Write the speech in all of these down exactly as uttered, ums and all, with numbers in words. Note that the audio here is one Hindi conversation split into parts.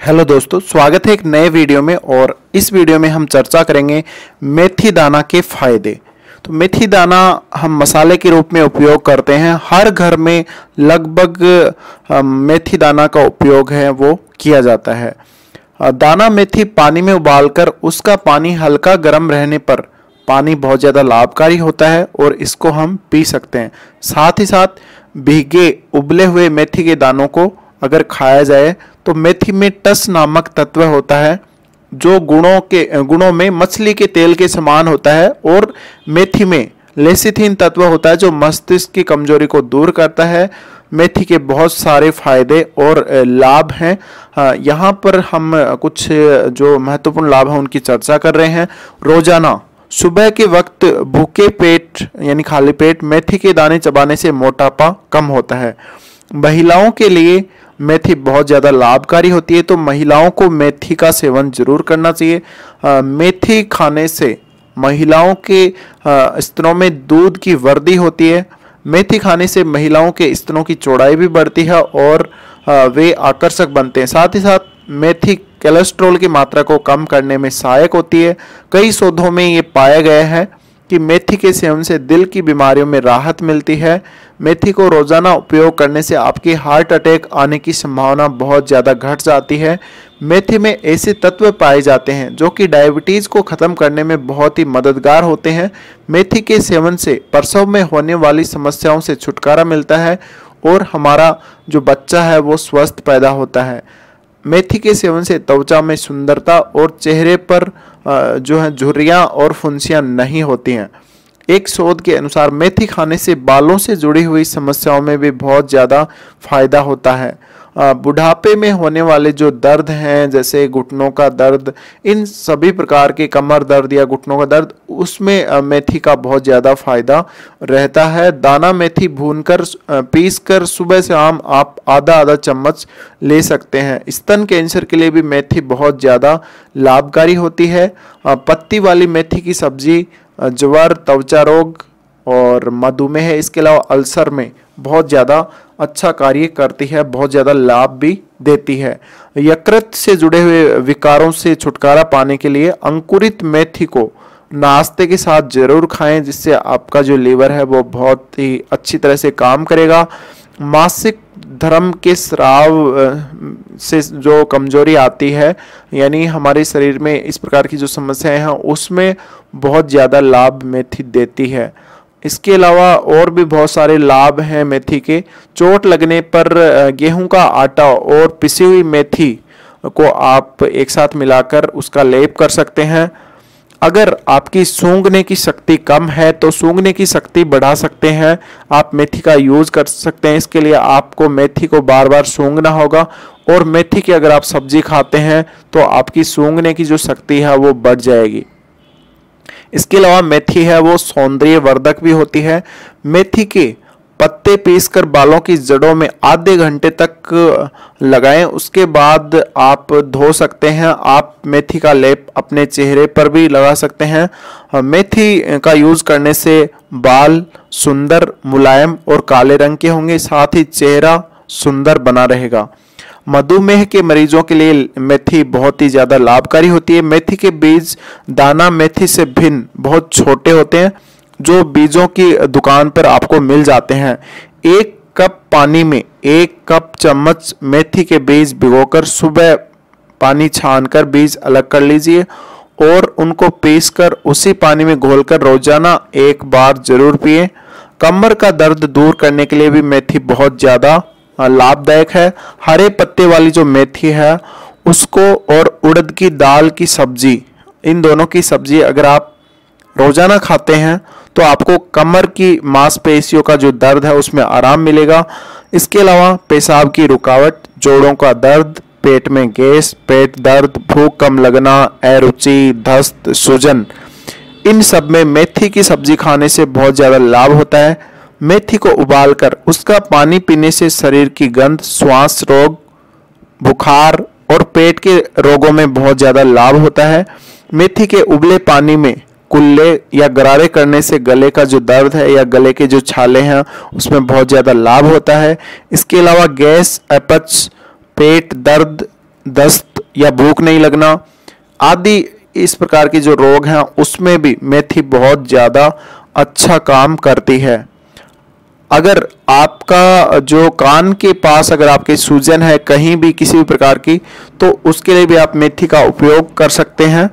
हेलो दोस्तों, स्वागत है एक नए वीडियो में। और इस वीडियो में हम चर्चा करेंगे मेथी दाना के फायदे। तो मेथी दाना हम मसाले के रूप में उपयोग करते हैं। हर घर में लगभग मेथी दाना का उपयोग है वो किया जाता है। दाना मेथी पानी में उबालकर उसका पानी हल्का गर्म रहने पर पानी बहुत ज़्यादा लाभकारी होता है और इसको हम पी सकते हैं। साथ ही साथ भीगे उबले हुए मेथी के दानों को अगर खाया जाए तो मेथी में टस नामक तत्व होता है जो गुणों के गुणों में मछली के तेल के समान होता है, और मेथी में लेसिथिन तत्व होता है जो मस्तिष्क की कमजोरी को दूर करता है। मेथी के बहुत सारे फायदे और लाभ हैं। यहाँ पर हम कुछ जो महत्वपूर्ण लाभ हैं उनकी चर्चा कर रहे हैं। रोजाना सुबह के वक्त भूखे पेट यानी खाली पेट मेथी के दाने चबाने से मोटापा कम होता है। महिलाओं के लिए मेथी बहुत ज़्यादा लाभकारी होती है, तो महिलाओं को मेथी का सेवन जरूर करना चाहिए। आ, मेथी खाने से महिलाओं के आ, स्तनों में दूध की वृद्धि होती है। मेथी खाने से महिलाओं के स्तनों की चौड़ाई भी बढ़ती है और आ, वे आकर्षक बनते हैं। साथ ही साथ मेथी कोलेस्ट्रॉल की मात्रा को कम करने में सहायक होती है। कई शोधों में ये पाया गया है कि मेथी के सेवन से दिल की बीमारियों में राहत मिलती है। मेथी को रोजाना उपयोग करने से आपकी हार्ट अटैक आने की संभावना बहुत ज़्यादा घट जाती है। मेथी में ऐसे तत्व पाए जाते हैं जो कि डायबिटीज़ को ख़त्म करने में बहुत ही मददगार होते हैं। मेथी के सेवन से प्रसव में होने वाली समस्याओं से छुटकारा मिलता है और हमारा जो बच्चा है वो स्वस्थ पैदा होता है। मेथी के सेवन से त्वचा में सुंदरता और चेहरे पर जो है झुर्रियाँ और फुंसियाँ नहीं होती हैं। एक शोध के अनुसार मेथी खाने से बालों से जुड़ी हुई समस्याओं में भी बहुत ज़्यादा फायदा होता है। बुढ़ापे में होने वाले जो दर्द हैं जैसे घुटनों का दर्द, इन सभी प्रकार के कमर दर्द या घुटनों का दर्द, उसमें मेथी का बहुत ज़्यादा फायदा रहता है। दाना मेथी भूनकर पीस कर सुबह शाम आप आधा आधा चम्मच ले सकते हैं। स्तन कैंसर के लिए भी मेथी बहुत ज़्यादा लाभकारी होती है। पत्ती वाली मेथी की सब्जी ज्वर, त्वचा रोग और मधुमेह, इसके अलावा अल्सर में बहुत ज़्यादा अच्छा कार्य करती है, बहुत ज़्यादा लाभ भी देती है। यकृत से जुड़े हुए विकारों से छुटकारा पाने के लिए अंकुरित मेथी को नाश्ते के साथ जरूर खाएं, जिससे आपका जो लीवर है वो बहुत ही अच्छी तरह से काम करेगा। मासिक धर्म के स्राव से जो कमजोरी आती है, यानी हमारे शरीर में इस प्रकार की जो समस्याएं हैं, उसमें बहुत ज़्यादा लाभ मेथी देती है। इसके अलावा और भी बहुत सारे लाभ हैं मेथी के। चोट लगने पर गेहूं का आटा और पिसी हुई मेथी को आप एक साथ मिलाकर उसका लेप कर सकते हैं। अगर आपकी सूंघने की शक्ति कम है तो सूंघने की शक्ति बढ़ा सकते हैं, आप मेथी का यूज़ कर सकते हैं। इसके लिए आपको मेथी को बार बार सूंघना होगा, और मेथी की अगर आप सब्जी खाते हैं तो आपकी सूंघने की जो शक्ति है वो बढ़ जाएगी। इसके अलावा मेथी है वो सौंदर्य वर्धक भी होती है। मेथी के पत्ते पीसकर बालों की जड़ों में आधे घंटे तक लगाएं, उसके बाद आप धो सकते हैं। आप मेथी का लेप अपने चेहरे पर भी लगा सकते हैं। मेथी का यूज़ करने से बाल सुंदर, मुलायम और काले रंग के होंगे, साथ ही चेहरा सुंदर बना रहेगा। मधुमेह के मरीजों के लिए मेथी बहुत ही ज़्यादा लाभकारी होती है। मेथी के बीज दाना मेथी से भिन्न बहुत छोटे होते हैं, जो बीजों की दुकान पर आपको मिल जाते हैं। एक कप पानी में एक कप चम्मच मेथी के बीज भिगोकर सुबह पानी छानकर बीज अलग कर लीजिए और उनको पीसकर उसी पानी में घोलकर रोजाना एक बार जरूर पिएं। कमर का दर्द दूर करने के लिए भी मेथी बहुत ज़्यादा लाभदायक है। हरे पत्ते वाली जो मेथी है उसको और उड़द की दाल की सब्जी, इन दोनों की सब्जी अगर आप रोजाना खाते हैं तो आपको कमर की मांसपेशियों का जो दर्द है उसमें आराम मिलेगा। इसके अलावा पेशाब की रुकावट, जोड़ों का दर्द, पेट में गैस, पेट दर्द, भूख कम लगना, अरुचि, दस्त, सूजन, इन सब में मेथी की सब्जी खाने से बहुत ज़्यादा लाभ होता है। मेथी को उबालकर उसका पानी पीने से शरीर की गंध, श्वास रोग, बुखार और पेट के रोगों में बहुत ज़्यादा लाभ होता है। मेथी के उबले पानी में कुल्ले या गरारे करने से गले का जो दर्द है या गले के जो छाले हैं उसमें बहुत ज़्यादा लाभ होता है। इसके अलावा गैस, अपच, पेट दर्द, दस्त या भूख नहीं लगना आदि इस प्रकार के जो रोग हैं उसमें भी मेथी बहुत ज़्यादा अच्छा काम करती है। अगर आपका जो कान के पास अगर आपके सूजन है कहीं भी किसी भी प्रकार की, तो उसके लिए भी आप मेथी का उपयोग कर सकते हैं।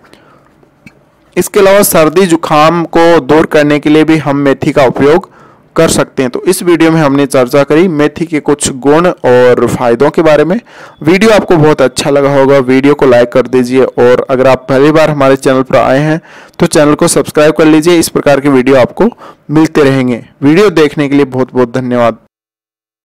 इसके अलावा सर्दी जुकाम को दूर करने के लिए भी हम मेथी का उपयोग कर सकते हैं। तो इस वीडियो में हमने चर्चा करी मेथी के कुछ गुण और फायदों के बारे में। वीडियो आपको बहुत अच्छा लगा होगा, वीडियो को लाइक कर दीजिए और अगर आप पहली बार हमारे चैनल पर आए हैं तो चैनल को सब्सक्राइब कर लीजिए। इस प्रकार के वीडियो आपको मिलते रहेंगे। वीडियो देखने के लिए बहुत बहुत धन्यवाद।